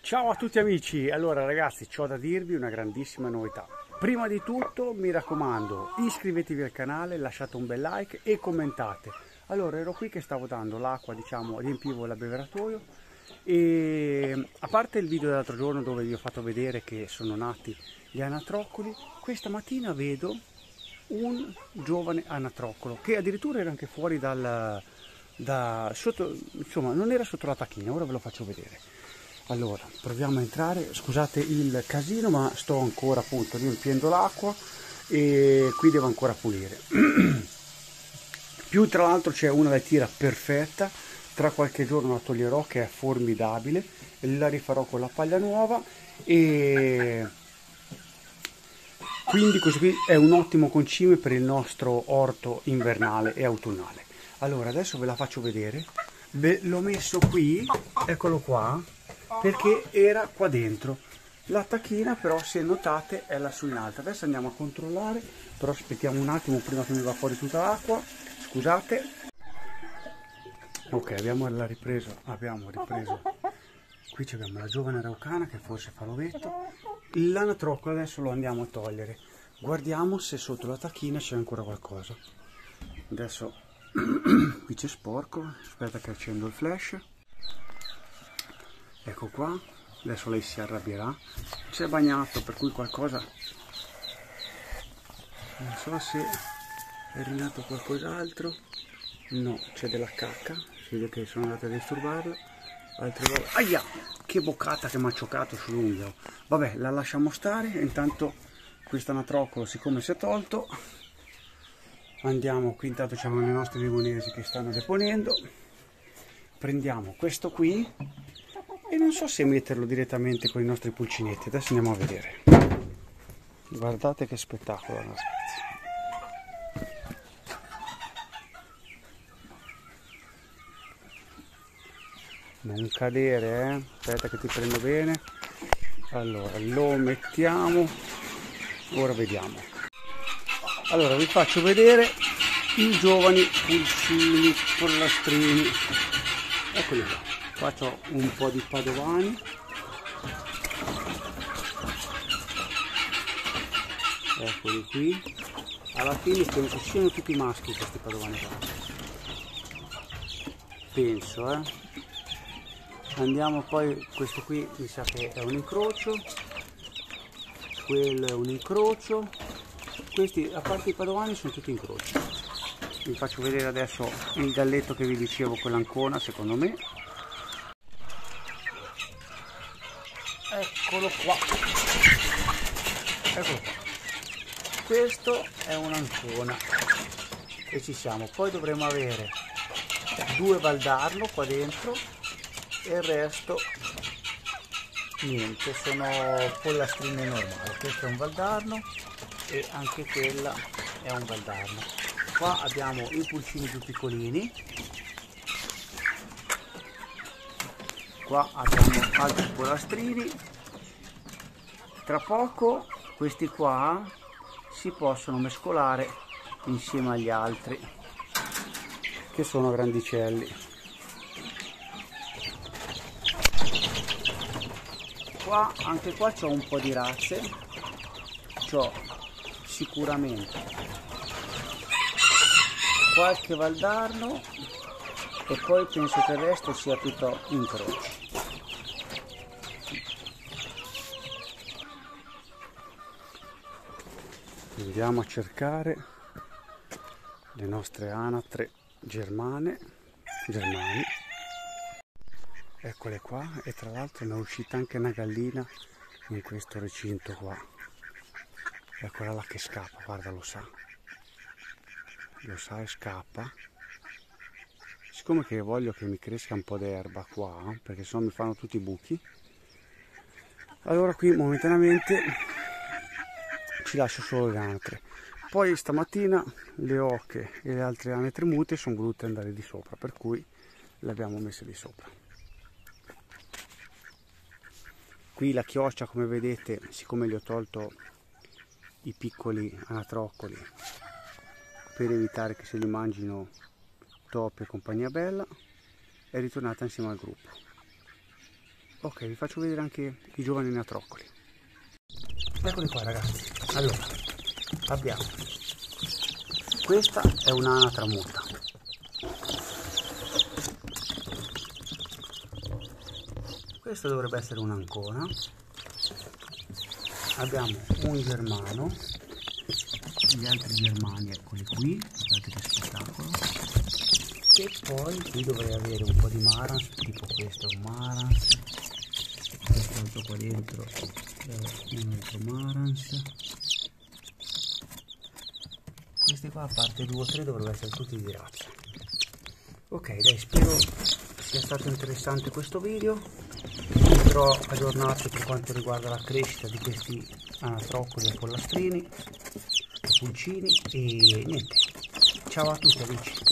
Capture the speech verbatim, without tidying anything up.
Ciao a tutti amici, allora ragazzi, c'ho da dirvi una grandissima novità. Prima di tutto mi raccomando, iscrivetevi al canale, lasciate un bel like e commentate. Allora ero qui che stavo dando l'acqua, diciamo, riempivo l'abbeveratoio e a parte il video dell'altro giorno dove vi ho fatto vedere che sono nati gli anatroccoli, questa mattina vedo un giovane anatroccolo che addirittura era anche fuori dal, da, sotto, insomma non era sotto la tacchina, ora ve lo faccio vedere. Allora, proviamo a entrare, scusate il casino, ma sto ancora appunto riempiendo l'acqua e qui devo ancora pulire. Più tra l'altro c'è una lettiera perfetta, tra qualche giorno la toglierò che è formidabile, e la rifarò con la paglia nuova e quindi questo qui è un ottimo concime per il nostro orto invernale e autunnale. Allora, adesso ve la faccio vedere, ve l'ho messo qui, eccolo qua, perché era qua dentro. La tacchina però, se notate, è lassù in alto. Adesso andiamo a controllare, però aspettiamo un attimo prima che mi va fuori tutta l'acqua, scusate. Ok, abbiamo ripreso, abbiamo ripreso. Qui abbiamo la giovane araucana che forse fa l'ovetto. L'anatroccolo adesso lo andiamo a togliere. Guardiamo se sotto la tacchina c'è ancora qualcosa. Adesso qui c'è sporco, aspetta che accendo il flash. Ecco qua, adesso lei si arrabbierà, si è bagnato per cui qualcosa, non so se è rinato qualcos'altro, no, c'è della cacca, si vede che sono andate a disturbarla, altre volte, aia, che boccata che mi ha cioccato sull'unghio, vabbè la lasciamo stare, intanto questo anatroccolo siccome si è tolto, andiamo qui, intanto c'erano le nostre limonesi che stanno deponendo, prendiamo questo qui, e non so se metterlo direttamente con i nostri pulcinetti, adesso andiamo a vedere. Guardate che spettacolo, ragazzi. Non cadere, eh? Aspetta che ti prendo bene. Allora, lo mettiamo, ora vediamo. Allora, vi faccio vedere i giovani pulcini pollastrini. Eccoli qua. Faccio un po' di padovani, eccoli qui, alla fine penso siano tutti maschi questi padovani qua, penso eh. Andiamo poi, questo qui mi sa che è un incrocio, quello è un incrocio, questi a parte i padovani sono tutti incroci. Vi faccio vedere adesso il galletto che vi dicevo con l'ancona, secondo me. Eccolo qua, eccolo qua, questo è un'ancona e ci siamo. Poi dovremo avere due valdarno qua dentro e il resto niente, sono pollastrine normali. Questo è un valdarno e anche quella è un valdarno. Qua abbiamo i pulcini più piccolini, qua abbiamo altri pollastrini. Tra poco questi qua si possono mescolare insieme agli altri che sono grandicelli. Qua, anche qua c'ho un po' di razze, c'ho sicuramente qualche valdarno e poi penso che il resto sia tutto incroci. Andiamo a cercare le nostre anatre germane, germani. Eccole qua, e tra l'altro ne è uscita anche una gallina in questo recinto qua. Eccola là che scappa, guarda, lo sa. Lo sa e scappa. Siccome che voglio che mi cresca un po' d'erba qua, perché sennò mi fanno tutti i buchi, allora qui momentaneamente ci lascio solo le anatre. Poi stamattina le oche e le altre anatre mute sono volute andare di sopra, per cui le abbiamo messe di sopra. Qui la chioccia, come vedete, siccome gli ho tolto i piccoli anatroccoli per evitare che se li mangino topi e compagnia bella, è ritornata insieme al gruppo. Ok, vi faccio vedere anche i giovani anatroccoli. Eccoli qua ragazzi. Allora, abbiamo, questa è un'anatra muta, questa dovrebbe essere un'ancona, abbiamo un germano, gli altri germani eccoli qui, guardate che spettacolo, e poi qui dovrei avere un po' di marans, tipo questo è un marans, questo altro qua dentro è un altro marans, questi qua a parte due o tre dovrebbero essere tutti di razza. Ok, dai, spero sia stato interessante questo video, potrò aggiornarci per quanto riguarda la crescita di questi anatroccoli e pollastrini, pulcini, e niente, ciao a tutti amici.